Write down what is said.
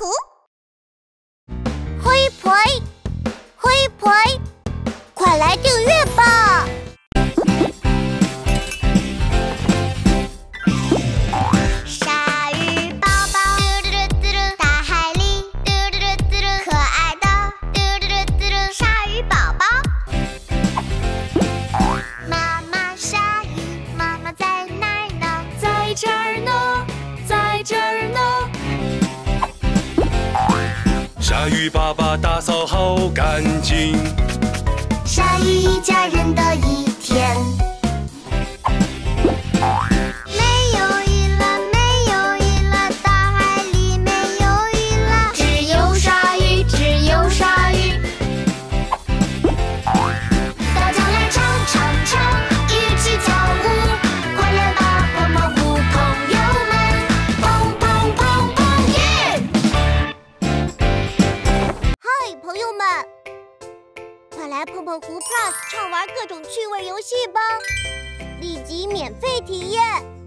湖。灰培，灰培，快来订阅吧！鲨鱼宝宝，大海里，可爱的鲨鱼宝宝。妈妈鲨鱼，妈妈在哪儿呢？ 在这儿呢，在这儿呢。 鲨鱼爸爸打扫好干净， 鲨鱼一家人的一天。没有鱼了，没有鱼了，大海里没有鱼了， 只有鲨鱼，只有鲨鱼。 大家来唱唱唱，一起跳舞，快来吧，碰碰湖朋友们，碰碰碰碰耶！嗨，朋友们，快来碰碰湖 Plus 畅玩各种趣味游戏吧！立即免费体验。